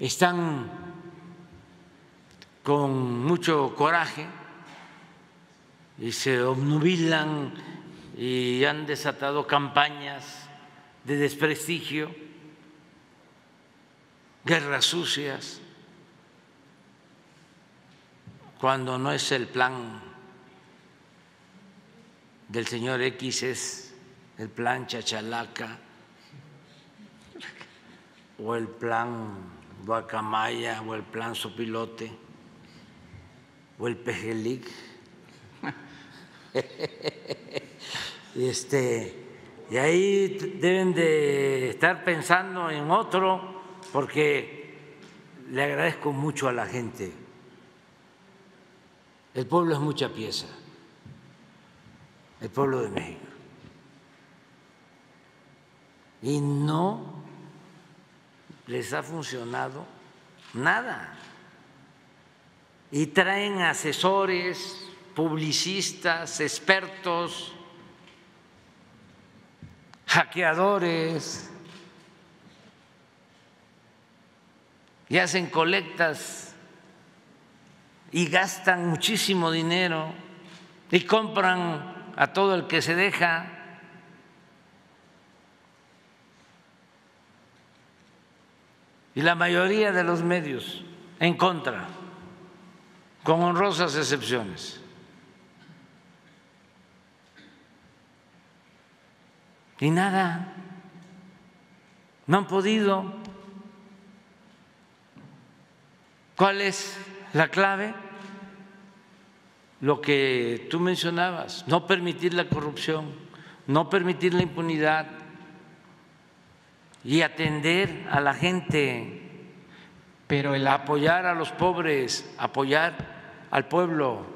están con mucho coraje y se obnubilan y han desatado campañas de desprestigio, guerras sucias, cuando no es el plan del señor X, es el plan Chachalaca o el plan Guacamaya o el plan Sopilote o el Pejelic. Y ahí deben de estar pensando en otro, porque le agradezco mucho a la gente. El pueblo es mucha pieza, el pueblo de México. Y no les ha funcionado nada. Y traen asesores, publicistas, expertos, hackeadores, y hacen colectas y gastan muchísimo dinero y compran a todo el que se deja. Y la mayoría de los medios en contra, con honrosas excepciones. Y nada, no han podido. ¿Cuál es la clave? Lo que tú mencionabas, no permitir la corrupción, no permitir la impunidad y atender a la gente, pero apoyar a los pobres, apoyar al pueblo.